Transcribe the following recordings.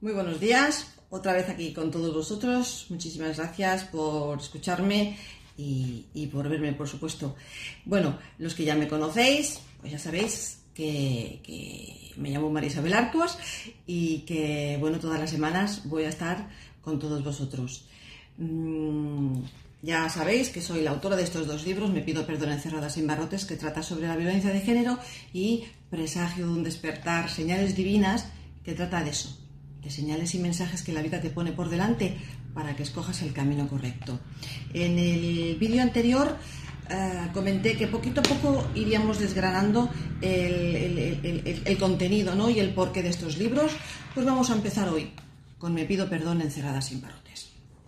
Muy buenos días, otra vez aquí con todos vosotros. Muchísimas gracias por escucharme y por verme, por supuesto. Bueno, los que ya me conocéis, pues ya sabéis que me llamo María Isabel Arcos y que, bueno, todas las semanas voy a estar con todos vosotros. Ya sabéis que soy la autora de estos dos libros, Me pido perdón encerradas sin barrotes, que trata sobre la violencia de género, y Presagio de un despertar, señales divinas, que trata de eso, de señales y mensajes que la vida te pone por delante para que escojas el camino correcto. En el vídeo anterior comenté que poquito a poco iríamos desgranando el contenido, ¿no? Y el porqué de estos libros. Pues vamos a empezar hoy con Me pido perdón encerradas sin barrotes.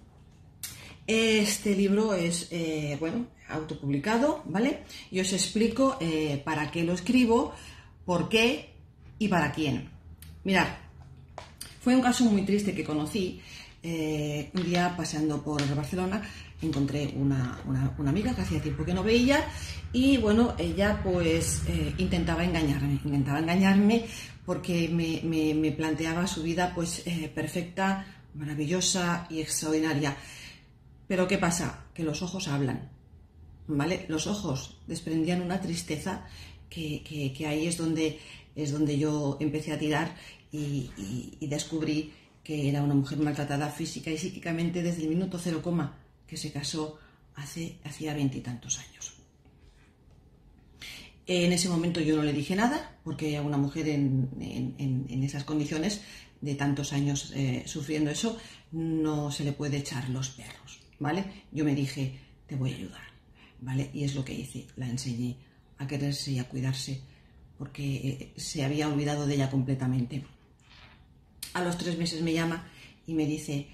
Este libro es, autopublicado, ¿vale? Y os explico para qué lo escribo, por qué y para quién. Mirad, fue un caso muy triste que conocí. Un día paseando por Barcelona encontré una amiga que hacía tiempo que no veía y, bueno, ella pues intentaba engañarme porque me planteaba su vida pues perfecta, maravillosa y extraordinaria. Pero ¿qué pasa? Que los ojos hablan, ¿vale? Los ojos desprendían una tristeza que ahí es donde yo empecé a tirar y descubrí que era una mujer maltratada física y psíquicamente desde el minuto 0, que se casó hacía 20 y tantos años. En ese momento yo no le dije nada, porque a una mujer en esas condiciones de tantos años sufriendo eso, no se le puede echar los perros, ¿vale? Yo me dije, te voy a ayudar, ¿vale? Y es lo que hice, la enseñé a quererse y a cuidarse, porque se había olvidado de ella completamente. A los 3 meses me llama y me dice,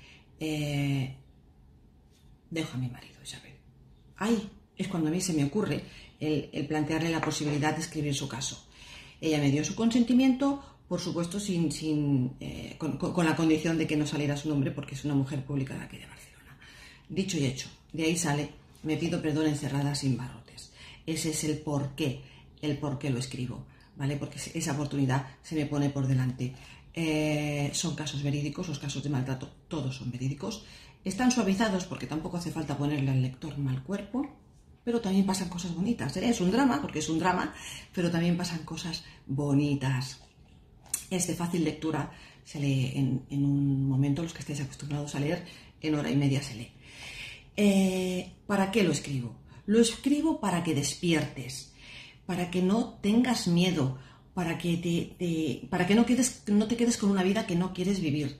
dejo a mi marido, Isabel. Ahí es cuando a mí se me ocurre el plantearle la posibilidad de escribir su caso. Ella me dio su consentimiento, por supuesto, con la condición de que no saliera su nombre, porque es una mujer pública de aquí de Barcelona. Dicho y hecho, de ahí sale Me pido perdón encerrada sin barrotes. Ese es el por qué lo escribo, ¿vale? Porque esa oportunidad se me pone por delante. Son casos verídicos, los casos de maltrato todos son verídicos. Están suavizados porque tampoco hace falta ponerle al lector mal cuerpo, pero también pasan cosas bonitas. Es un drama, porque es un drama, pero también pasan cosas bonitas. Es de fácil lectura, se lee en un momento, los que estéis acostumbrados a leer, en hora y media se lee. ¿Para qué lo escribo? Lo escribo para que despiertes, para que no tengas miedo, para que no te quedes con una vida que no quieres vivir,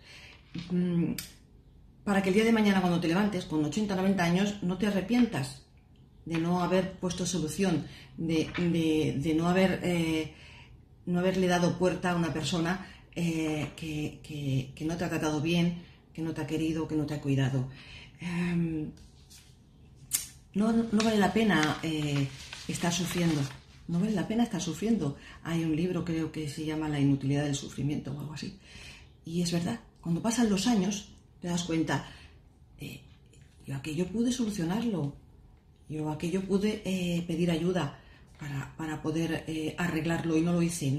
para que el día de mañana, cuando te levantes con 80 o 90 años, no te arrepientas de no haber puesto solución, de no haberle dado puerta a una persona que no te ha tratado bien, que no te ha querido, que no te ha cuidado. No vale la pena estar sufriendo. No vale la pena estar sufriendo. Hay un libro, creo que se llama La inutilidad del sufrimiento o algo así. Y es verdad, cuando pasan los años te das cuenta, yo aquello pude solucionarlo, yo aquello pude pedir ayuda para poder arreglarlo y no lo hice.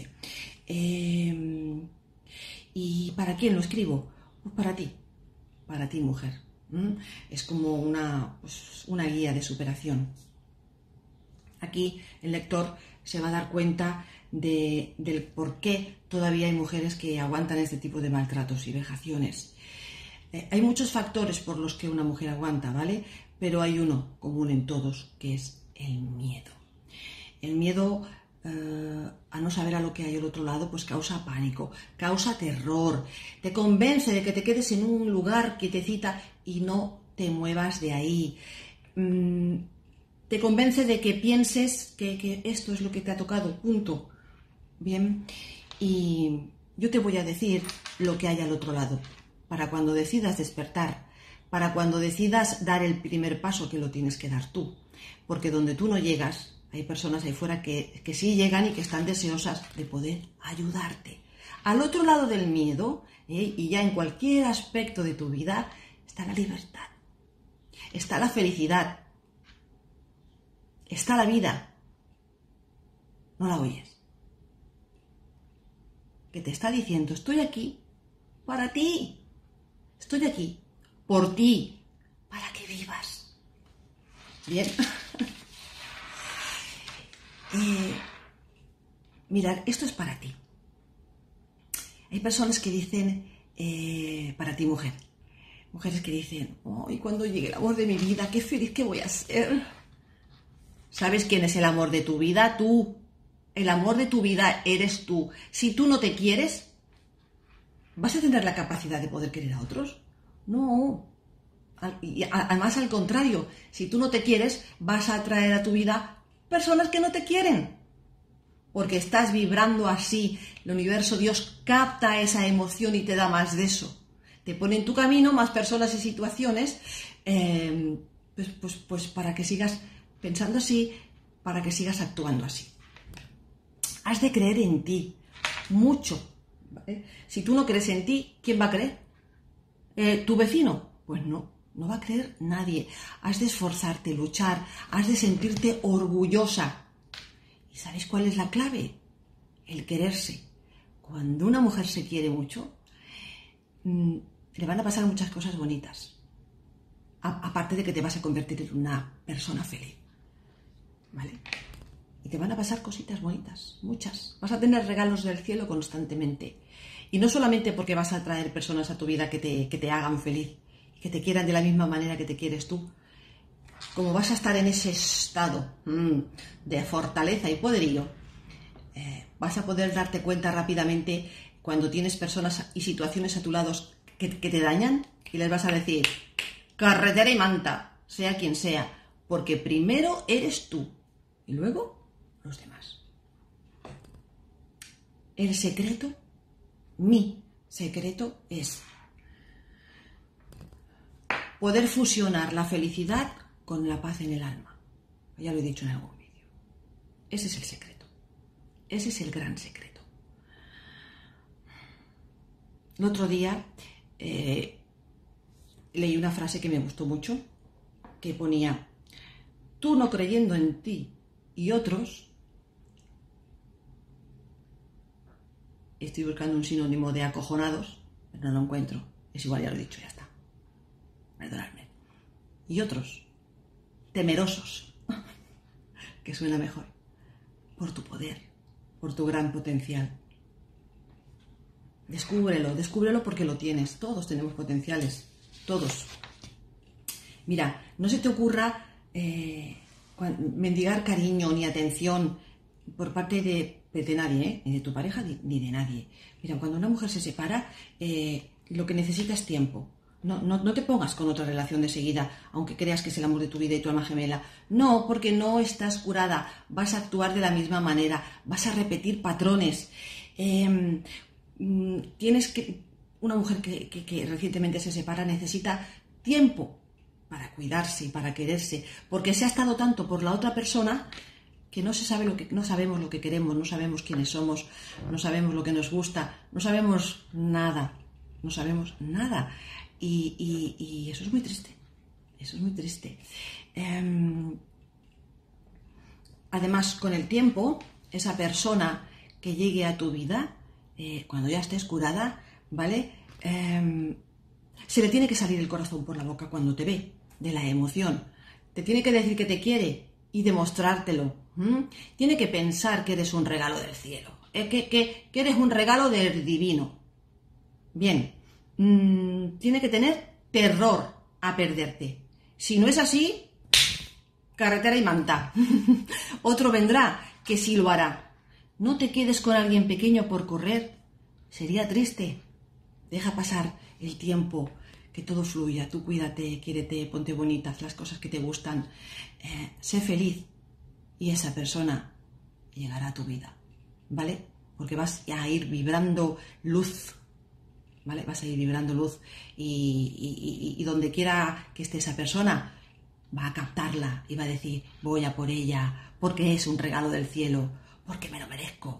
¿Y para quién lo escribo? Pues para ti mujer. Es como una guía de superación. Aquí el lector se va a dar cuenta del por qué todavía hay mujeres que aguantan este tipo de maltratos y vejaciones. Hay muchos factores por los que una mujer aguanta, ¿vale? Pero hay uno común en todos, que es el miedo. El miedo a no saber a lo que hay al otro lado, pues causa pánico, causa terror, te convence de que te quedes en un lugar quietecita y no te muevas de ahí. Te convence de que pienses que esto es lo que te ha tocado, punto. Bien, y yo te voy a decir lo que hay al otro lado, para cuando decidas despertar, para cuando decidas dar el primer paso, que lo tienes que dar tú, porque donde tú no llegas, hay personas ahí fuera que sí llegan y que están deseosas de poder ayudarte. Al otro lado del miedo, y ya en cualquier aspecto de tu vida, está la libertad, está la felicidad, está la vida. No la oyes. Que te está diciendo, estoy aquí para ti. Estoy aquí por ti, para que vivas. Bien. Mirad, esto es para ti. Hay personas que dicen, para ti, mujer. Mujeres que dicen, y cuando llegue el amor de mi vida, qué feliz que voy a ser. ¿Sabes quién es el amor de tu vida? Tú. El amor de tu vida eres tú. Si tú no te quieres, ¿vas a tener la capacidad de poder querer a otros? No. Además, al contrario, si tú no te quieres, vas a atraer a tu vida personas que no te quieren. Porque estás vibrando así. El universo, Dios, capta esa emoción y te da más de eso. Te pone en tu camino más personas y situaciones, pues para que sigas pensando así, para que sigas actuando así. Has de creer en ti, mucho. ¿Vale? Si tú no crees en ti, ¿quién va a creer? ¿Tu vecino? Pues no va a creer nadie. Has de esforzarte, luchar, has de sentirte orgullosa. ¿Y sabéis cuál es la clave? El quererse. Cuando una mujer se quiere mucho, le van a pasar muchas cosas bonitas. Aparte de que te vas a convertir en una persona feliz. ¿Vale? Y te van a pasar cositas bonitas, muchas. Vas a tener regalos del cielo constantemente. Y no solamente porque vas a traer personas a tu vida que te hagan feliz, que te quieran de la misma manera que te quieres tú. Como vas a estar en ese estado de fortaleza y poderío, vas a poder darte cuenta rápidamente cuando tienes personas y situaciones a tu lado que te dañan y les vas a decir, carretera y manta, sea quien sea, porque primero eres tú y luego los demás. El secreto, mi secreto es poder fusionar la felicidad con la paz en el alma. Ya lo he dicho en algún vídeo. Ese es el secreto. Ese es el gran secreto. El otro día leí una frase que me gustó mucho, que ponía, tú no creyendo en ti y otros, estoy buscando un sinónimo de acojonados, pero no lo encuentro, es igual, ya lo he dicho, ya está, perdonadme, y otros, temerosos, que suena mejor, por tu poder, por tu gran potencial. Descúbrelo porque lo tienes, todos tenemos potenciales, todos. Mira, no se te ocurra mendigar cariño ni atención por parte de nadie, ni de tu pareja ni de nadie. Mira, cuando una mujer se separa, lo que necesita es tiempo. No te pongas con otra relación de seguida, aunque creas que es el amor de tu vida y tu alma gemela. No, porque no estás curada. Vas a actuar de la misma manera, vas a repetir patrones. Una mujer que recientemente se separa necesita tiempo para cuidarse y para quererse, porque se ha estado tanto por la otra persona que no sabemos lo que queremos, no sabemos quiénes somos, no sabemos lo que nos gusta, no sabemos nada. Y eso es muy triste. Además, con el tiempo, esa persona que llegue a tu vida, cuando ya estés curada, ¿vale? Se le tiene que salir el corazón por la boca cuando te ve, de la emoción. Te tiene que decir que te quiere y demostrártelo. Tiene que pensar que eres un regalo del cielo, que eres un regalo del divino. Bien, tiene que tener terror a perderte. Si no es así, carretera y manta. Otro vendrá que sí lo hará. No te quedes con alguien pequeño por correr. Sería triste. Deja pasar el tiempo, que todo fluya. Tú cuídate, quiérete, ponte bonita, haz las cosas que te gustan. Sé feliz y esa persona llegará a tu vida, ¿vale? Porque vas a ir vibrando luz, ¿vale? Vas a ir vibrando luz y donde quiera que esté esa persona va a captarla y va a decir, voy a por ella, porque es un regalo del cielo, porque me lo merezco.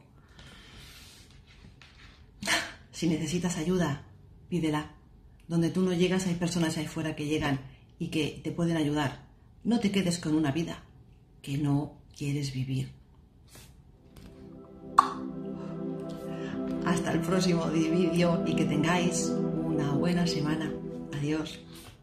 Si necesitas ayuda, pídela. Donde tú no llegas hay personas ahí fuera que llegan y que te pueden ayudar. No te quedes con una vida que no quieres vivir. Hasta el próximo vídeo y que tengáis una buena semana. Adiós.